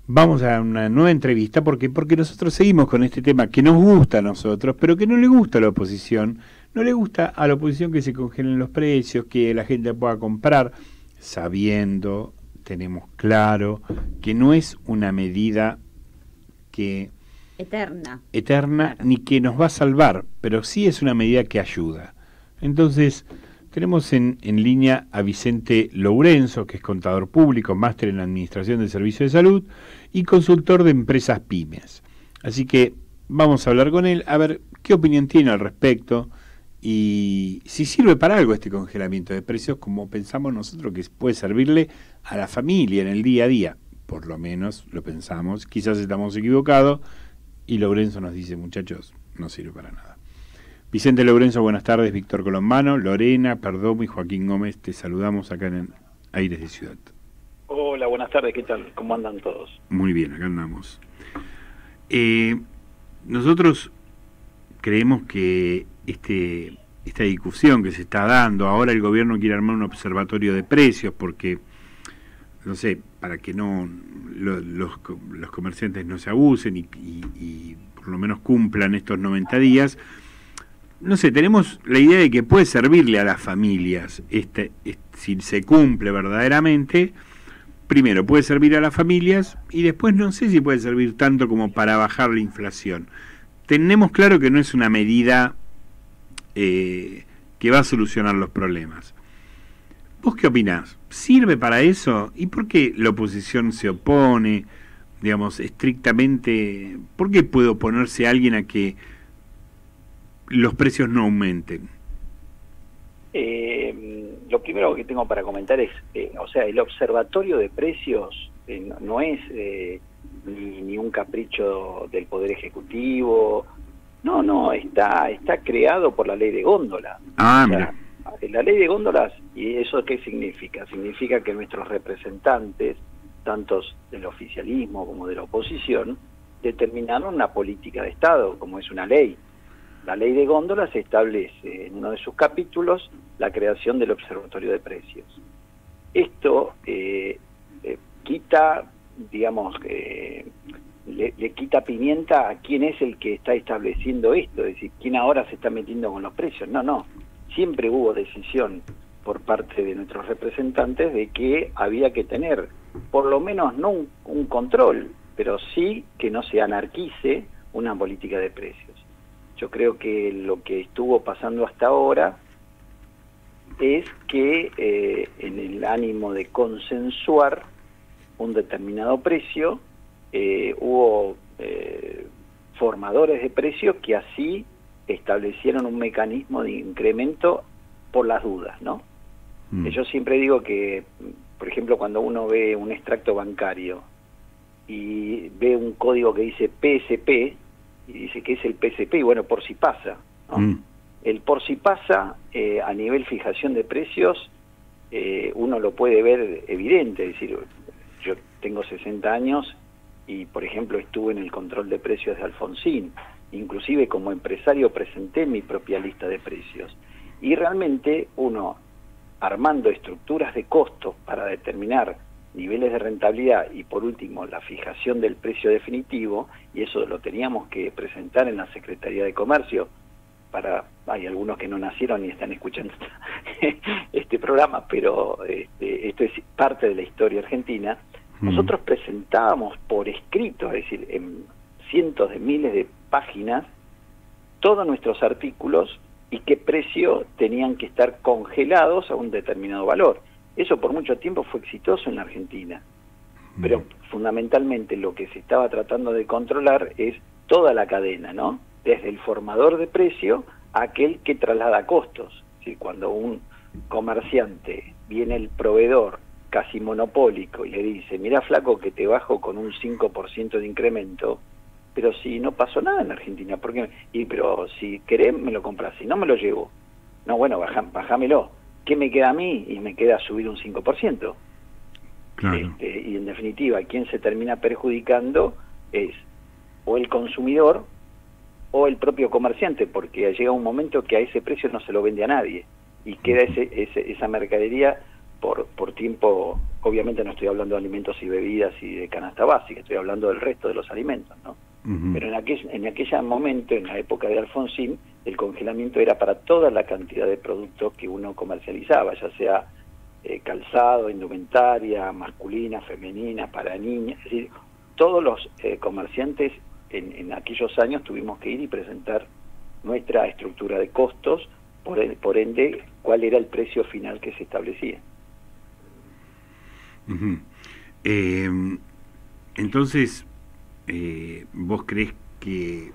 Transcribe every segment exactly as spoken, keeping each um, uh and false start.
Vamos a una nueva entrevista porque porque nosotros seguimos con este tema que nos gusta a nosotros, pero que no le gusta a la oposición. No le gusta a la oposición que se congelen los precios, que la gente pueda comprar, sabiendo, tenemos claro, que no es una medida que eterna, eterna claro. ni que nos va a salvar, pero sí es una medida que ayuda. Entonces, tenemos en, en línea a Vicente Lourenço, que es contador público, máster en Administración de Servicios de Salud y consultor de empresas pymes. Así que vamos a hablar con él, a ver qué opinión tiene al respecto y si sirve para algo este congelamiento de precios, como pensamos nosotros que puede servirle a la familia en el día a día. Por lo menos lo pensamos, quizás estamos equivocados y Lourenço nos dice, muchachos, no sirve para nada. Vicente Lourenço, buenas tardes. Víctor Colombano, Lorena Perdomo y Joaquín Gómez, te saludamos acá en Aires de Ciudad. Hola, buenas tardes, ¿qué tal? ¿Cómo andan todos? Muy bien, acá andamos. Eh, nosotros creemos que este, esta discusión que se está dando, ahora el gobierno quiere armar un observatorio de precios porque, no sé, para que no lo, los, los comerciantes no se abusen y, y, y por lo menos cumplan estos noventa días. No sé, tenemos la idea de que puede servirle a las familias, este, este, si se cumple verdaderamente. Primero, puede servir a las familias y después no sé si puede servir tanto como para bajar la inflación. Tenemos claro que no es una medida eh, que va a solucionar los problemas. ¿Vos qué opinás? ¿Sirve para eso? ¿Y por qué la oposición se opone, digamos, estrictamente? ¿Por qué puede oponerse alguien a que los precios no aumenten? Eh, lo primero que tengo para comentar es, eh, o sea, el observatorio de precios eh, no, no es eh, ni, ni un capricho del Poder Ejecutivo, no, no, está está creado por la ley de góndola. Ah, o sea, mira. La ley de góndolas, ¿y eso qué significa? Significa que nuestros representantes, tantos del oficialismo como de la oposición, determinaron una política de Estado, como es una ley. La ley de góndolas establece en uno de sus capítulos la creación del Observatorio de Precios. Esto eh, eh, quita, digamos, eh, le, le quita pimienta a quién es el que está estableciendo esto, es decir, quién ahora se está metiendo con los precios. No, no, siempre hubo decisión por parte de nuestros representantes de que había que tener, por lo menos no un, un control, pero sí que no se anarquice una política de precios. Yo creo que lo que estuvo pasando hasta ahora es que eh, en el ánimo de consensuar un determinado precio, eh, hubo eh, formadores de precios que así establecieron un mecanismo de incremento por las dudas, ¿no? Mm. Yo siempre digo que, por ejemplo, cuando uno ve un extracto bancario y ve un código que dice P S P, y dice que es el P S P, y bueno, por si pasa, ¿no? Mm. El por si pasa, eh, a nivel fijación de precios, eh, uno lo puede ver evidente, es decir, yo tengo sesenta años y, por ejemplo, estuve en el control de precios de Alfonsín, inclusive como empresario presenté mi propia lista de precios, y realmente uno, armando estructuras de costos para determinar niveles de rentabilidad y por último la fijación del precio definitivo, y eso lo teníamos que presentar en la Secretaría de Comercio, para hay algunos que no nacieron y están escuchando este programa, pero este, esto es parte de la historia argentina. Mm. Nosotros presentábamos por escrito, es decir, en cientos de miles de páginas, todos nuestros artículos y qué precio tenían que estar congelados a un determinado valor. Eso por mucho tiempo fue exitoso en la Argentina, pero fundamentalmente lo que se estaba tratando de controlar es toda la cadena, ¿no? Desde el formador de precio a aquel que traslada costos. ¿Sí? Cuando un comerciante viene el proveedor casi monopólico y le dice, mira flaco que te bajo con un cinco por ciento de incremento, pero si no pasó nada en Argentina, ¿por qué? Y pero si querés me lo compras, si no me lo llevo. No, bueno, bajá, bajámelo. ¿Qué me queda a mí? Y me queda subir un cinco por ciento. Claro. Este, y en definitiva, quien se termina perjudicando es o el consumidor o el propio comerciante, porque llega un momento que a ese precio no se lo vende a nadie y queda ese, ese, esa mercadería por, por tiempo, obviamente no estoy hablando de alimentos y bebidas y de canasta básica, estoy hablando del resto de los alimentos, ¿no? Uh-huh. Pero en aquel, en aquel momento, en la época de Alfonsín, el congelamiento era para toda la cantidad de productos que uno comercializaba, ya sea eh, calzado, indumentaria, masculina, femenina, para niñas, es decir, todos los eh, comerciantes en, en aquellos años tuvimos que ir y presentar nuestra estructura de costos, por, el, por ende, cuál era el precio final que se establecía. Uh-huh. eh, entonces, eh, ¿vos crees que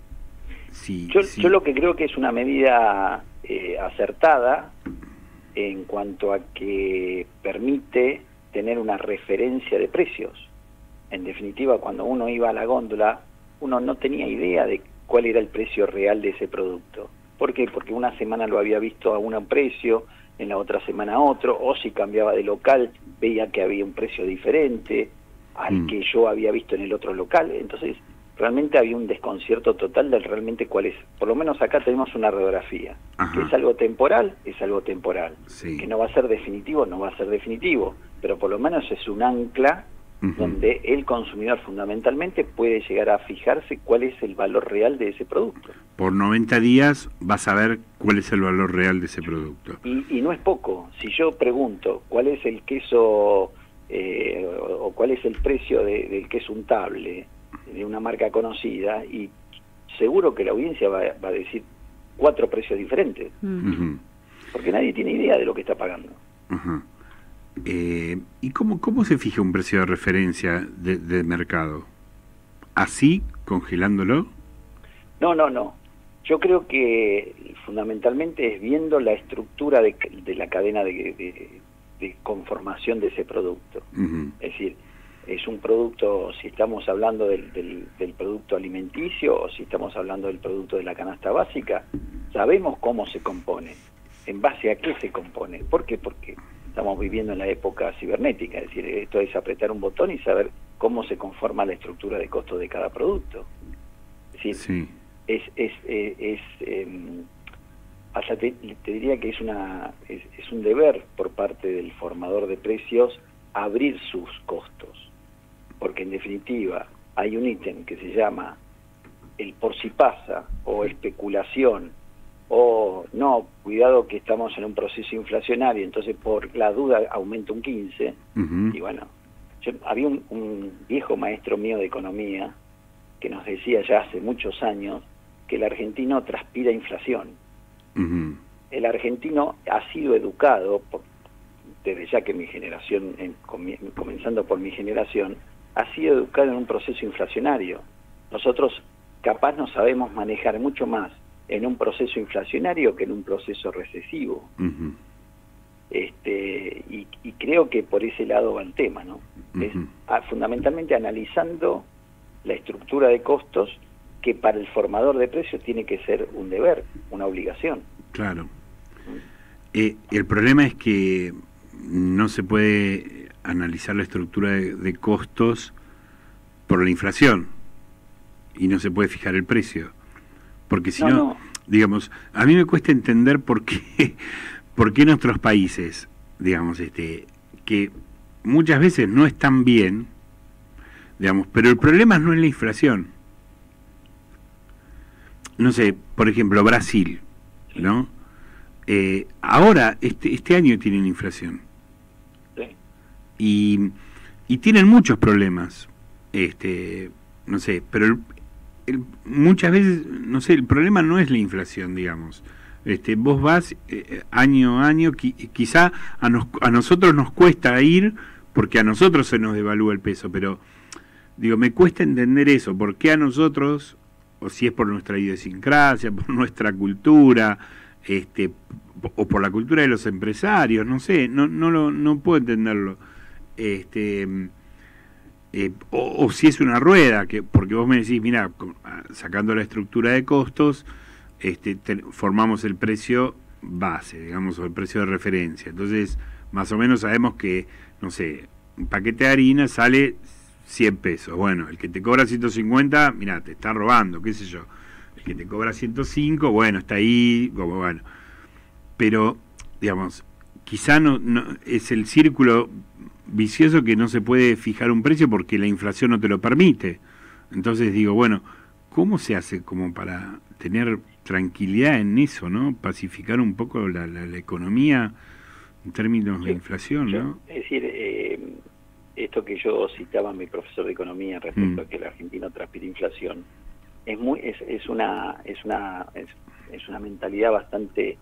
si, yo, si... yo lo que creo que es una medida eh, acertada en cuanto a que permite tener una referencia de precios. En definitiva, cuando uno iba a la góndola, uno no tenía idea de cuál era el precio real de ese producto. ¿Por qué? Porque una semana lo había visto a un precio, en la otra semana a otro, o si cambiaba de local, veía que había un precio diferente al mm. que yo había visto en el otro local. Entonces, realmente había un desconcierto total de realmente cuál es. Por lo menos acá tenemos una radiografía. Ajá. Que es algo temporal, es algo temporal. Sí. Que no va a ser definitivo, no va a ser definitivo. Pero por lo menos es un ancla uh-huh. donde el consumidor fundamentalmente puede llegar a fijarse cuál es el valor real de ese producto. Por noventa días vas a ver cuál es el valor real de ese producto. Y, y no es poco. Si yo pregunto cuál es el queso eh, o, o cuál es el precio de, del queso untable de una marca conocida, y seguro que la audiencia va, va a decir cuatro precios diferentes. Uh-huh. Porque nadie tiene idea de lo que está pagando. Uh-huh. Eh, ¿Y cómo, cómo se fija un precio de referencia de, de mercado? ¿Así, congelándolo? No, no, no. Yo creo que fundamentalmente es viendo la estructura de, de la cadena de, de, de conformación de ese producto. Uh-huh. Es decir, es un producto, si estamos hablando del, del, del producto alimenticio o si estamos hablando del producto de la canasta básica, sabemos cómo se compone, en base a qué se compone. ¿Por qué? Porque estamos viviendo en la época cibernética, es decir, esto es apretar un botón y saber cómo se conforma la estructura de costo de cada producto. Es decir, sí. es, es, es, es eh, hasta te, te diría que es, una, es, es un deber por parte del formador de precios abrir sus costos, porque en definitiva hay un ítem que se llama el por si pasa o especulación, o no, cuidado que estamos en un proceso inflacionario, entonces por la duda aumenta un quince, uh-huh. y bueno, yo, había un, un viejo maestro mío de economía que nos decía ya hace muchos años que el argentino transpira inflación. Uh-huh. El argentino ha sido educado, por, desde ya que mi generación, en, comenzando por mi generación, ha sido educado en un proceso inflacionario. Nosotros capaz nos sabemos manejar mucho más en un proceso inflacionario que en un proceso recesivo. Uh-huh. Este, y, y creo que por ese lado va el tema, ¿no? Uh-huh. Es a, fundamentalmente analizando la estructura de costos, que para el formador de precios tiene que ser un deber, una obligación. Claro. Uh-huh. Eh, el problema es que no se puede analizar la estructura de, de costos por la inflación y no se puede fijar el precio. Porque si no, no, no, digamos, a mí me cuesta entender por qué, por qué en otros países, digamos, este, que muchas veces no están bien, digamos, pero el problema no es la inflación. No sé, por ejemplo, Brasil, ¿no? Eh, ahora, este, este año tienen inflación. Sí. Y, y tienen muchos problemas, este, no sé, pero el, el, muchas veces, no sé, el problema no es la inflación, digamos. Este, vos vas eh, año a año, qui, quizá a, nos, a nosotros nos cuesta ir porque a nosotros se nos devalúa el peso, pero digo, me cuesta entender eso, por qué a nosotros, o si es por nuestra idiosincrasia, por nuestra cultura, este, o por la cultura de los empresarios, no sé, no no lo, no puedo entenderlo, este, eh, o, o si es una rueda, que porque vos me decís, mira, sacando la estructura de costos, este, te, formamos el precio base, digamos, o el precio de referencia, entonces más o menos sabemos que, no sé, un paquete de harina sale cien pesos, bueno, el que te cobra ciento cincuenta, mira, te está robando, qué sé yo, el que te cobra ciento cinco, bueno, está ahí, como bueno, pero, digamos, quizá no, no es el círculo vicioso que no se puede fijar un precio porque la inflación no te lo permite. Entonces digo, bueno, ¿cómo se hace como para tener tranquilidad en eso, ¿no? Pacificar un poco la, la, la economía en términos sí, de inflación, yo, ¿no? Es decir, eh, esto que yo citaba a mi profesor de economía respecto mm. a que el argentino transpira inflación, es muy es, es una es una es, es una mentalidad bastante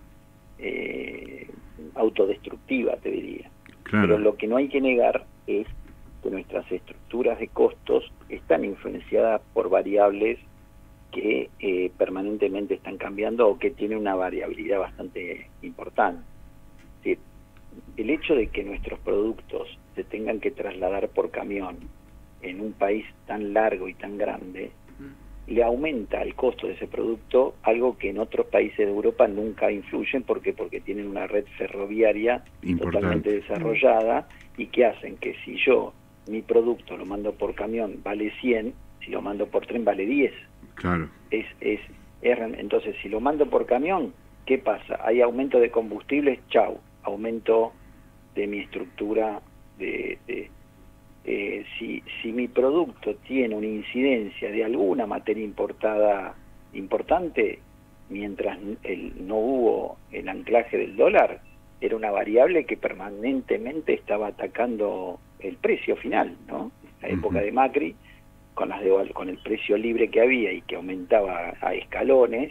eh, autodestructiva, te diría. Claro. Pero lo que no hay que negar es que nuestras estructuras de costos están influenciadas por variables que eh, permanentemente están cambiando o que tienen una variabilidad bastante importante. Es decir, el hecho de que nuestros productos se tengan que trasladar por camión en un país tan largo y tan grande, le aumenta el costo de ese producto, algo que en otros países de Europa nunca influyen, porque porque tienen una red ferroviaria importante, totalmente desarrollada, y que hacen que si yo mi producto lo mando por camión vale cien, si lo mando por tren vale diez. Claro. Es, es, es, entonces, si lo mando por camión, ¿qué pasa? Hay aumento de combustibles, chau, aumento de mi estructura de... de eh, si, si mi producto tiene una incidencia de alguna materia importada importante, mientras el, no hubo el anclaje del dólar, era una variable que permanentemente estaba atacando el precio final, ¿no? En la época de Macri, con las de, con el precio libre que había y que aumentaba a escalones,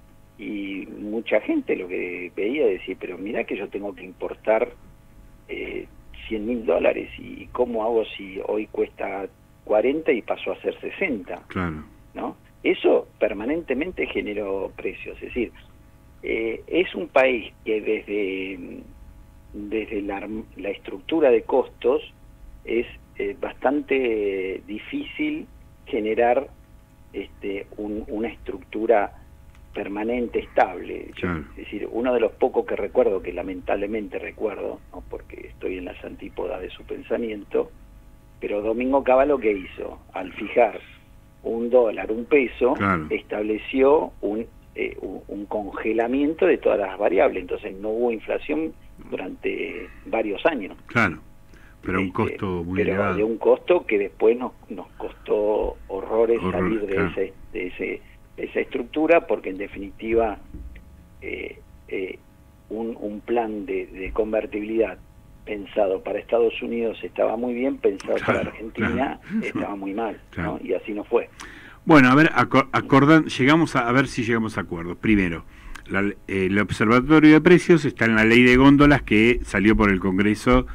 y mucha gente lo que veía decir, pero mira que yo tengo que importar eh, cien mil dólares, y cómo hago si hoy cuesta cuarenta y pasó a ser sesenta. Claro. ¿No? Eso permanentemente generó precios. Es decir, eh, es un país que desde, desde la, la estructura de costos es eh, bastante difícil generar este, un, una estructura permanente, estable. Claro. Es decir, uno de los pocos que recuerdo, que lamentablemente recuerdo, ¿no? Porque estoy en las antípodas de su pensamiento, pero Domingo Cavallo, ¿qué hizo? Al fijar un dólar, un peso, claro, estableció un, eh, un, un congelamiento de todas las variables, entonces no hubo inflación durante varios años. Claro, pero un costo muy pero elevado. De un costo que después nos, nos costó horrores Horror, salir de, claro, ese, de ese esa estructura, porque en definitiva eh, eh, un, un plan de, de convertibilidad pensado para Estados Unidos estaba muy bien, pensado, claro, para Argentina, claro, estaba muy mal, claro, ¿no? Y así no fue. Bueno, a ver, acor acordan, llegamos a, a ver si llegamos a acuerdos. Primero, la, eh, el Observatorio de Precios está en la ley de góndolas que salió por el Congreso,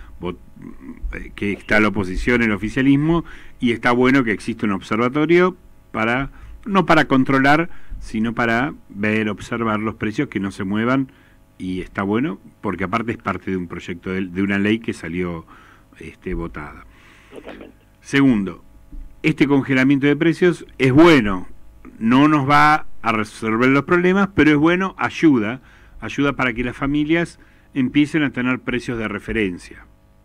que está la oposición, el oficialismo, y está bueno que existe un observatorio para... no para controlar, sino para ver, observar los precios, que no se muevan, y está bueno, porque aparte es parte de un proyecto, de, de una ley que salió este, votada. Totalmente. Segundo, este congelamiento de precios es bueno, no nos va a resolver los problemas, pero es bueno, ayuda, ayuda para que las familias empiecen a tener precios de referencia.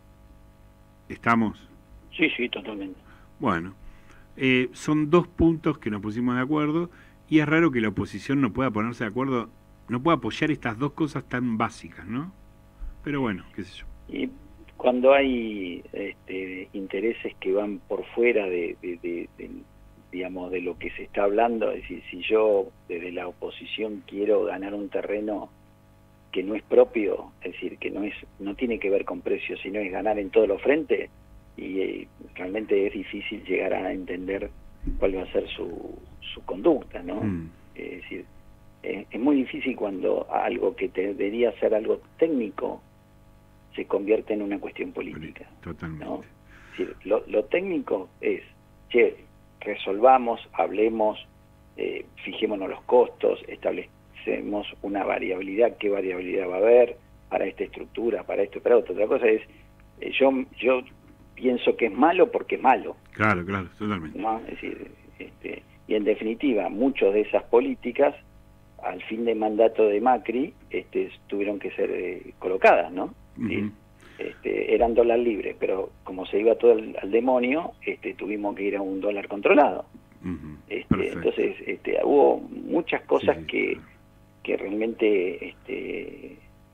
¿Estamos? Sí, sí, totalmente. Bueno. Eh, son dos puntos que nos pusimos de acuerdo, y es raro que la oposición no pueda ponerse de acuerdo, no pueda apoyar estas dos cosas tan básicas, ¿no? Pero bueno, qué sé yo. Y cuando hay este, intereses que van por fuera de, de, de, de, digamos, de lo que se está hablando, es decir, si yo desde la oposición quiero ganar un terreno que no es propio, es decir, que no es, no tiene que ver con precios, sino es ganar en todos los frentes, y eh, realmente es difícil llegar a entender cuál va a ser su, su conducta, ¿no? Mm. Es decir, eh, es muy difícil cuando algo que te debería ser algo técnico se convierte en una cuestión política. Totalmente. ¿No? Es decir, lo, lo técnico es, che, resolvamos, hablemos, eh, fijémonos los costos, establecemos una variabilidad, qué variabilidad va a haber para esta estructura, para esto, para otra. Otra cosa es, eh, yo yo pienso que es malo porque es malo. Claro, claro, totalmente. ¿No? Es decir, este, y en definitiva, muchas de esas políticas, al fin de mandato de Macri, este, tuvieron que ser eh, colocadas, ¿no? Uh-huh. ¿Sí? Este, eran dólar libre, pero como se iba todo al, al demonio, este, tuvimos que ir a un dólar controlado. Uh-huh. este, entonces, este, hubo muchas cosas sí, sí, que, claro, que realmente este,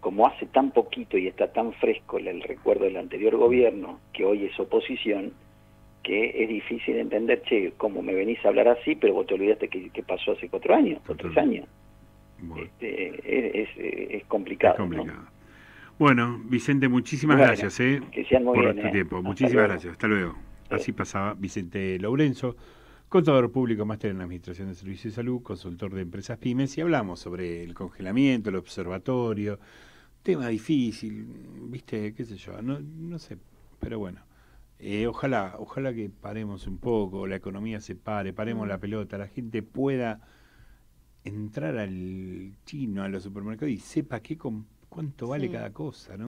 como hace tan poquito y está tan fresco el, el recuerdo del anterior gobierno, que hoy es oposición, que es difícil entender, che, ¿cómo me venís a hablar así? Pero vos te olvidaste que, que pasó hace cuatro años, o tres años. Bueno. Este, es, es, es complicado. Es complicado. ¿No? Bueno, Vicente, muchísimas bueno, gracias eh, que sean muy por bien, este eh. tiempo. Hasta Muchísimas luego. gracias. Hasta luego. Así pasaba Vicente Lourenço, contador público, máster en Administración de Servicios de Salud, consultor de empresas pymes, y hablamos sobre el congelamiento, el observatorio, tema difícil, viste, qué sé yo, no, no sé, pero bueno. Eh, ojalá, ojalá que paremos un poco, la economía se pare, paremos mm. la pelota, la gente pueda entrar al chino, a los supermercados y sepa qué, cuánto vale sí. cada cosa, ¿no?